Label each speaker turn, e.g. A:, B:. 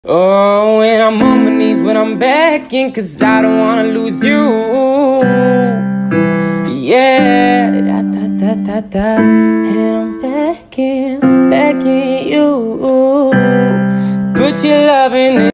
A: Oh, and I'm on my knees when I'm begging, 'cause I don't wanna lose you. Yeah, da, da, da, da, da. And I'm begging, begging you. Put your love in